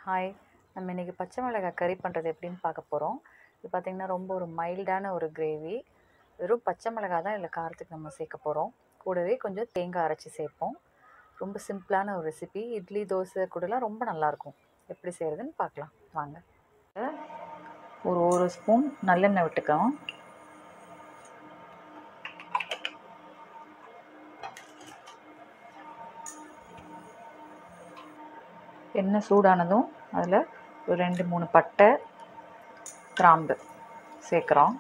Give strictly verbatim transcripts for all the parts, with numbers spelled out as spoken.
Hi, நம்ம இன்றைக்கி பச்சை மிளகாய் கறி பண்ணுறது எப்படின்னு பார்க்க போகிறோம். இது பார்த்திங்கன்னா ரொம்ப ஒரு மைல்டான ஒரு கிரேவி. வெறும் பச்சை மிளகாய் தான் இதில் காரத்துக்கு நம்ம சேர்க்க போகிறோம். கூடவே கொஞ்சம் தேங்காய் அரைச்சி சேர்ப்போம். ரொம்ப சிம்பிளான ஒரு ரெசிபி. இட்லி தோசை கூடலாம் ரொம்ப நல்லாயிருக்கும். எப்படி செய்கிறதுன்னு பார்க்கலாம் வாங்க. ஒரு ஒரு ஸ்பூன் நல்லெண்ணெய் விட்டுக்கலாம். எண்ணெய் சூடானதும் அதில் ஒரு ரெண்டு மூணு பட்டை கிராம்பு சேர்க்குறோம்.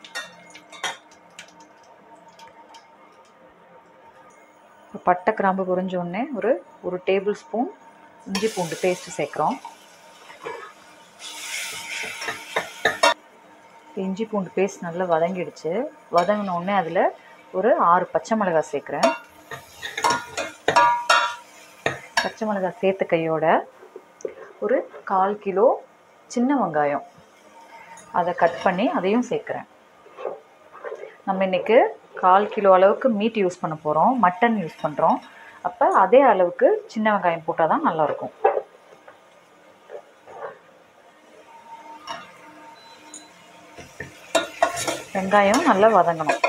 பட்டை கிராம்பு பொரிஞ்சோடனே ஒரு ஒரு டேபிள் ஸ்பூன் இஞ்சி பூண்டு பேஸ்ட்டு சேர்க்குறோம். இஞ்சி பூண்டு பேஸ்ட் நல்லா வதங்கிடுச்சு. வதங்கினோடனே அதில் ஒரு ஆறு பச்சை மிளகாய் சேர்க்குறேன். பச்சை மிளகாய் சேர்த்த கையோட ஒரு கால் கிலோ சின்ன வெங்காயம் அதை கட் பண்ணி அதையும் சேர்க்குறேன். நம்ம இன்றைக்கி கால் கிலோ அளவுக்கு மீட் யூஸ் பண்ண போகிறோம், மட்டன் யூஸ் பண்ணுறோம். அப்போ அதே அளவுக்கு சின்ன வெங்காயம் போட்டால் தான் நல்லாயிருக்கும். வெங்காயம் நல்லா வதங்கணும்.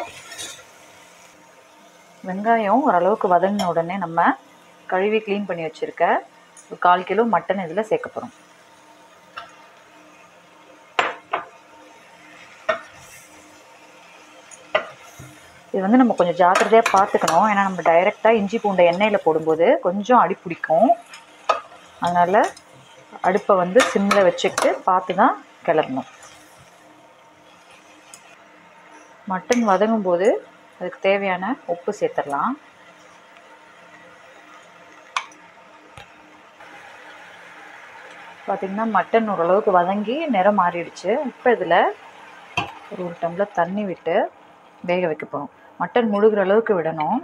வெங்காயம் ஓரளவுக்கு வதங்கின உடனே நம்ம கழுவி க்ளீன் பண்ணி வச்சுருக்க ஒரு கால் கிலோ மட்டன் இதில் சேர்க்க போகிறோம். இது வந்து நம்ம கொஞ்சம் ஜாக்கிரதையாக பார்த்துக்கணும். ஏன்னா நம்ம டைரெக்டாக இஞ்சி பூண்டை எண்ணெயில் போடும்போது கொஞ்சம் அடி பிடிக்கும். அதனால் அடுப்பை வந்து சிம்மில் வச்சுக்கிட்டு பார்த்து தான் கிளறணும். மட்டன் வதங்கும் போது அதுக்கு தேவையான உப்பு சேர்த்துடலாம். பார்த்திங்கன்னா மட்டன் ஓரளவுக்கு வதங்கி நிறம் மாறிடுச்சு. இப்போ இதில் ஒரு ஒரு டம்ளர் தண்ணி விட்டு வேக வைக்க போகிறோம். மட்டன் முழுகிற அளவுக்கு விடணும்.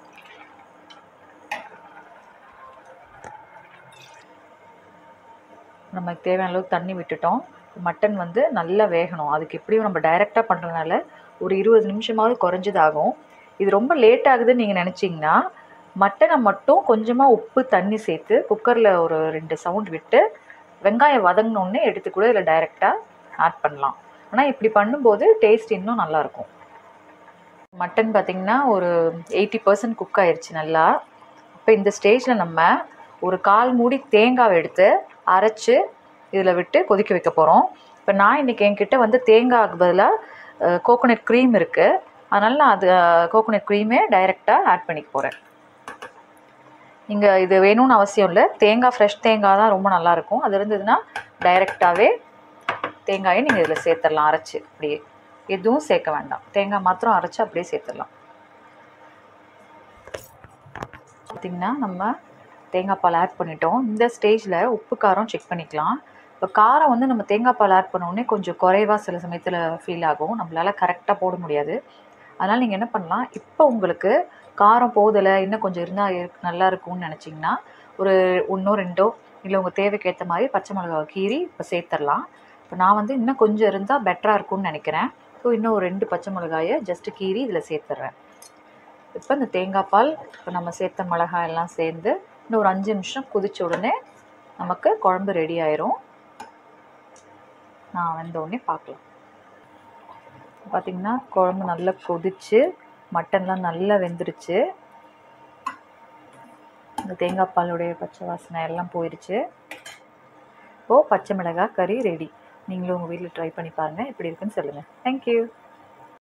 நமக்கு தேவையான அளவுக்கு தண்ணி விட்டுட்டோம். மட்டன் வந்து நல்லா வேகணும். அதுக்கு எப்படியும் நம்ம டைரெக்டாக பண்ணுறதுனால ஒரு இருபது நிமிஷமாவது குறைஞ்சதாகும். இது ரொம்ப லேட் ஆகுதுன்னு நீங்கள் நினச்சிங்கன்னா மட்டனை மட்டும் கொஞ்சமாக உப்பு தண்ணி சேர்த்து குக்கரில் ஒரு ரெண்டு சவுண்ட் விட்டு வெங்காயம் வதங்கினோடனே எடுத்து கூட இதில் டைரெக்டாக ஆட் பண்ணலாம். ஆனால் இப்படி பண்ணும்போது டேஸ்ட் இன்னும் நல்லாயிருக்கும். மட்டன் பார்த்திங்கன்னா ஒரு எயிட்டி பர்சன்ட் குக் ஆயிடுச்சு நல்லா. இப்போ இந்த ஸ்டேஜில் நம்ம ஒரு கால் மூடி தேங்காவை எடுத்து அரைச்சி இதில் விட்டு கொதிக்க வைக்க போகிறோம். இப்போ நான் இன்றைக்கி என்கிட்ட வந்து தேங்காய்க்கு பதிலாக கோகோனட் க்ரீம் இருக்குது. அதனால் நான் அது கோகோனட் க்ரீமே டைரெக்டாக ஆட் பண்ணிக்க போகிறேன். இங்கே இது வேணும்னு அவசியம் இல்லை. தேங்காய் ஃப்ரெஷ் தேங்காய் தான் ரொம்ப நல்லாயிருக்கும். அது இருந்ததுன்னா டைரெக்டாகவே தேங்காயை நீங்கள் இதில் சேர்த்துடலாம். அரைச்சி அப்படியே எதுவும் சேர்க்க வேண்டாம். தேங்காய் மாத்திரம் அரைச்சி அப்படியே சேர்த்துடலாம். பார்த்திங்கன்னா நம்ம தேங்காய் பால் ஆட் பண்ணிட்டோம். இந்த ஸ்டேஜில் உப்பு காரம் செக் பண்ணிக்கலாம். இப்போ காரம் வந்து நம்ம தேங்காய் பால் ஆட் பண்ணோடனே கொஞ்சம் குறைவாக சில சமயத்தில் ஃபீல் ஆகும். நம்மளால் கரெக்டாக போட முடியாது. அதனால் நீங்கள் என்ன பண்ணலாம், இப்போ உங்களுக்கு காரம் போதலை இன்னும் கொஞ்சம் இருந்தால் நல்லா இருக்கும்னு நினச்சிங்கன்னா ஒரு ஒன்றோ ரெண்டோ இல்லை உங்கள் தேவைக்கு ஏற்ற மாதிரி பச்சை மிளகாய் கீரி இப்போ சேர்த்துடலாம். இப்போ நான் வந்து இன்னும் கொஞ்சம் இருந்தால் பெட்டராக இருக்கும்னு நினைக்கிறேன். ஸோ இன்னும் ஒரு ரெண்டு பச்சை மிளகாயை ஜஸ்ட்டு கீரி இதில் சேர்த்துட்றேன். இப்போ இந்த தேங்காய் பால் இப்போ நம்ம சேர்த்த மிளகாய் எல்லாம் சேர்ந்து இன்னும் ஒரு அஞ்சு நிமிஷம் கொதிச்ச உடனே நமக்கு குழம்பு ரெடி ஆயிரும். நான் வந்த உடனே பார்க்கலாம். பார்த்திங்கன்னா குழம்பு நல்லா கொதிச்சு மட்டன்லாம் நல்லா வெந்துருச்சு. இந்த தேங்காய் பாலுடைய பச்சை வாசனை எல்லாம் போயிடுச்சு. இப்போது பச்சை மிளகாய் கறி ரெடி. நீங்களும் உங்கள் வீட்டில் ட்ரை பண்ணி பாருங்கள். எப்படி இருக்குன்னு சொல்லுங்கள். தேங்க்யூ.